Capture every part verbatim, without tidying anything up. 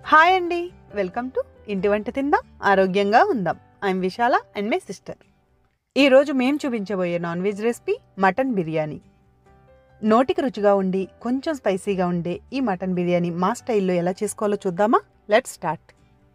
Hi అండి, welcome to ఇంటివంట తిందాం ఆరోగ్యంగా ఉందాం. I'm Vishala and my sister. ఈరోజు మేము చూపించబోయే non veg recipe mutton biryani. నోటికి రుచిగా ఉండి కొంచెం స్పైసీగా ఉండే ఈ మటన్ బిర్యానీ మా స్టైల్లో ఎలా చేసుకోవాలో చూద్దామా? Let's start.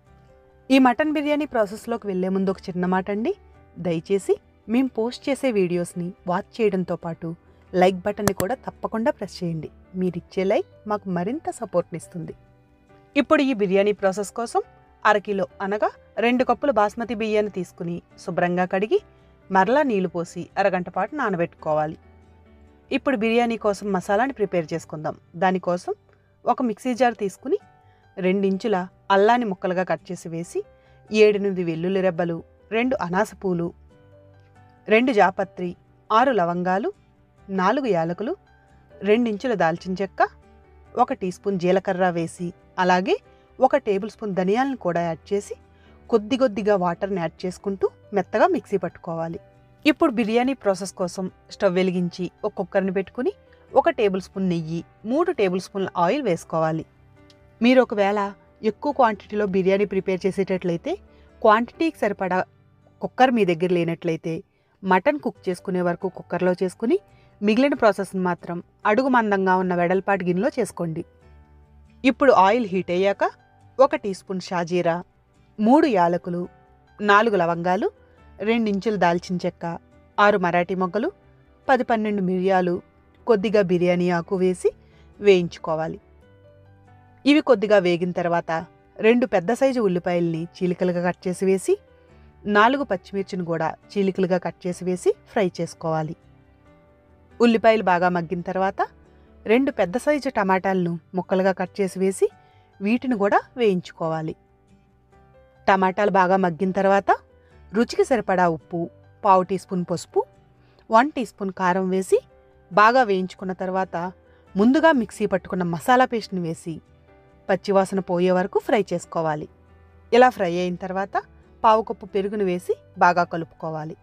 ఈ మటన్ బిర్యానీ ప్రాసెస్లోకి వెళ్లే ముందు ఒక చిన్న మాట అండి. దయచేసి మేము పోస్ట్ చేసే వీడియోస్ని వాచ్ చేయడంతో పాటు లైక్ బటన్ని కూడా తప్పకుండా ప్రెస్ చేయండి. మీరిచ్చే లైక్ మాకు మరింత సపోర్ట్ని ఇస్తుంది. ఇప్పుడు ఈ బిర్యానీ ప్రాసెస్ కోసం అరకిలో అనగా రెండు కప్పులు బాస్మతి బియ్యాన్ని తీసుకుని శుభ్రంగా కడిగి మరలా నీళ్లు పోసి అరగంట పాటు నానబెట్టుకోవాలి. ఇప్పుడు బిర్యానీ కోసం మసాలాని ప్రిపేర్ చేసుకుందాం. దానికోసం ఒక మిక్సీ జార్ తీసుకుని రెండించుల అల్లాన్ని ముక్కలుగా కట్ చేసి వేసి ఏడెనిమిది వెల్లుల్లి రెబ్బలు, రెండు అనాస పూలు, రెండు జాపత్రి, ఆరు లవంగాలు, నాలుగు యాలకులు, రెండించుల దాల్చిన చెక్క, ఒక టీ స్పూన్ జీలకర్ర వేసి అలాగే ఒక టేబుల్ స్పూన్ ధనియాలను కూడా యాడ్ చేసి కొద్ది కొద్దిగా వాటర్ని యాడ్ చేసుకుంటూ మెత్తగా మిక్సీ పట్టుకోవాలి. ఇప్పుడు బిర్యానీ ప్రాసెస్ కోసం స్టవ్ వెలిగించి ఒక కుక్కర్ని పెట్టుకుని ఒక టేబుల్ స్పూన్ నెయ్యి, మూడు టేబుల్ స్పూన్ల ఆయిల్ వేసుకోవాలి. మీరు ఒకవేళ ఎక్కువ క్వాంటిటీలో బిర్యానీ ప్రిపేర్ చేసేటట్లయితే క్వాంటిటీకి సరిపడా కుక్కర్ మీ దగ్గర లేనట్లయితే మటన్ కుక్ చేసుకునే వరకు కుక్కర్లో చేసుకుని మిగిలిన ప్రాసెస్ని మాత్రం అడుగు మందంగా ఉన్న వెడల్పాటి గిన్నెలో చేసుకోండి. ఇప్పుడు ఆయిల్ హీట్ అయ్యాక ఒక టీ స్పూన్ షాజీరా, మూడు యాలకులు, నాలుగు లవంగాలు, రెండించులు దాల్చిన చెక్క, ఆరు మరాఠీ మొగ్గలు, పది పన్నెండు మిరియాలు, కొద్దిగా బిర్యానీ ఆకు వేసి వేయించుకోవాలి. ఇవి కొద్దిగా వేగిన తర్వాత రెండు పెద్ద సైజు ఉల్లిపాయల్ని చీలికలుగా కట్ చేసి వేసి నాలుగు పచ్చిమిర్చిని కూడా చీలికలుగా కట్ చేసి వేసి ఫ్రై చేసుకోవాలి. ఉల్లిపాయలు బాగా మగ్గిన తర్వాత రెండు పెద్ద సైజు టమాటాలను ముక్కలుగా కట్ చేసి వేసి వీటిని కూడా వేయించుకోవాలి. టమాటాలు బాగా మగ్గిన తర్వాత రుచికి సరిపడా ఉప్పు, పావు టీ స్పూన్ పసుపు, వన్ టీ స్పూన్ కారం వేసి బాగా వేయించుకున్న తర్వాత ముందుగా మిక్సీ పట్టుకున్న మసాలా పేస్ట్ని వేసి పచ్చివాసన పోయే వరకు ఫ్రై చేసుకోవాలి. ఇలా ఫ్రై అయిన తర్వాత పావు కప్పు పెరుగును వేసి బాగా కలుపుకోవాలి.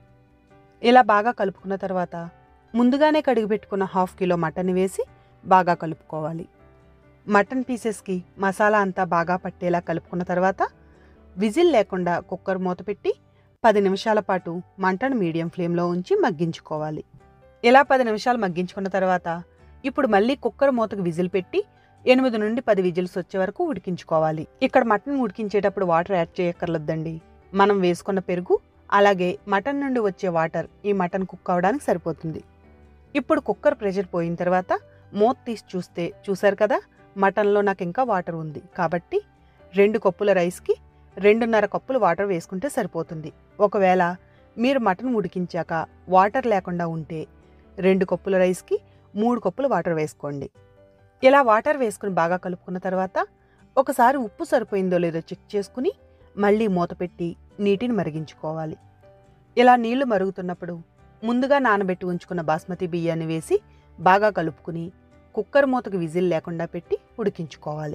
ఇలా బాగా కలుపుకున్న తర్వాత ముందుగానే కడిగి పెట్టుకున్న హాఫ్ కిలో మటన్ వేసి బాగా కలుపుకోవాలి. మటన్ పీసెస్కి మసాలా అంతా బాగా పట్టేలా కలుపుకున్న తర్వాత విజిల్ లేకుండా కుక్కర్ మూత పెట్టి పది నిమిషాల పాటు మంటను మీడియం ఫ్లేమ్లో ఉంచి మగ్గించుకోవాలి. ఇలా పది నిమిషాలు మగ్గించుకున్న తర్వాత ఇప్పుడు మళ్ళీ కుక్కర్ మూతకు విజిల్ పెట్టి ఎనిమిది నుండి పది విజిల్స్ వచ్చే వరకు ఉడికించుకోవాలి. ఇక్కడ మటన్ ఉడికించేటప్పుడు వాటర్ యాడ్ చేయక్కర్లేదండి. మనం వేసుకున్న పెరుగు అలాగే మటన్ నుండి వచ్చే వాటర్ ఈ మటన్ కుక్ అవడానికి సరిపోతుంది. ఇప్పుడు కుక్కర్ ప్రెషర్ పోయిన తర్వాత మూత తీసి చూస్తే చూసారు కదా, మటన్లో నాకు ఇంకా వాటర్ ఉంది. కాబట్టి రెండు కప్పుల రైస్కి రెండున్నర కప్పులు వాటర్ వేసుకుంటే సరిపోతుంది. ఒకవేళ మీరు మటన్ ఉడికించాక వాటర్ లేకుండా ఉంటే రెండు కప్పుల రైస్కి మూడు కప్పులు వాటర్ వేసుకోండి. ఇలా వాటర్ వేసుకుని బాగా కలుపుకున్న తర్వాత ఒకసారి ఉప్పు సరిపోయిందో లేదో చెక్ చేసుకుని మళ్ళీ మూత పెట్టి నీటిని మరిగించుకోవాలి. ఇలా నీళ్లు మరుగుతున్నప్పుడు ముందుగా నానబెట్టి ఉంచుకున్న బాస్మతి బియ్యాన్ని వేసి బాగా కలుపుకుని కుక్కర్ మూతకు విజిల్ లేకుండా పెట్టి ఉడికించుకోవాలి.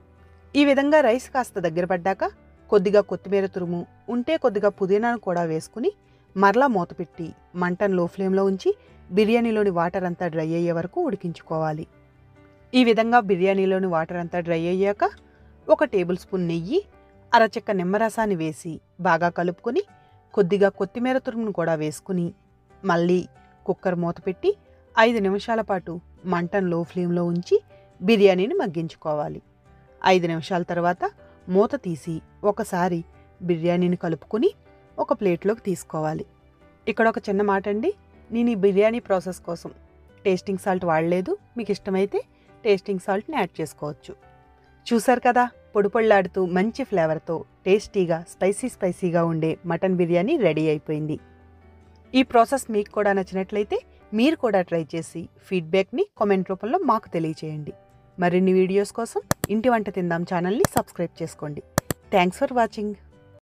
ఈ విధంగా రైస్ కాస్త దగ్గర పడ్డాక కొద్దిగా కొత్తిమీర తురుము ఉంటే కొద్దిగా పుదీనాను కూడా వేసుకుని మరలా మూత పెట్టి మంటను లో ఫ్లేమ్లో ఉంచి బిర్యానీలోని వాటర్ అంతా డ్రై అయ్యే వరకు ఉడికించుకోవాలి. ఈ విధంగా బిర్యానీలోని వాటర్ అంతా డ్రై అయ్యాక ఒక టేబుల్ స్పూన్ నెయ్యి, అరచెక్క నిమ్మరసాన్ని వేసి బాగా కలుపుకొని కొద్దిగా కొత్తిమీర తురుమును కూడా వేసుకుని మళ్ళీ కుక్కర్ మూత పెట్టి ఐదు నిమిషాల పాటు మంటను లో ఫ్లేమ్లో ఉంచి బిర్యానీని మగ్గించుకోవాలి. ఐదు నిమిషాల తర్వాత మూత తీసి ఒకసారి బిర్యానీని కలుపుకొని ఒక ప్లేట్లోకి తీసుకోవాలి. ఇక్కడ ఒక చిన్న మాట అండి, నేను ఈ బిర్యానీ ప్రాసెస్ కోసం టేస్టింగ్ సాల్ట్ వాడలేదు. మీకు ఇష్టమైతే టేస్టింగ్ సాల్ట్ని యాడ్ చేసుకోవచ్చు. చూసారు కదా, పొడి పొళ్ళాడుతూ మంచి ఫ్లేవర్తో టేస్టీగా స్పైసీ స్పైసీగా ఉండే మటన్ బిర్యానీ రెడీ అయిపోయింది. ఈ ప్రాసెస్ మీకు కూడా నచ్చినట్లయితే మీరు కూడా ట్రై చేసి ఫీడ్బ్యాక్ని కామెంట్ రూపంలో మాకు తెలియచేయండి. మరిన్ని వీడియోస్ కోసం ఇంటి వంట తిందాం ఛానల్ని సబ్స్క్రైబ్ చేసుకోండి. Thanks for watching.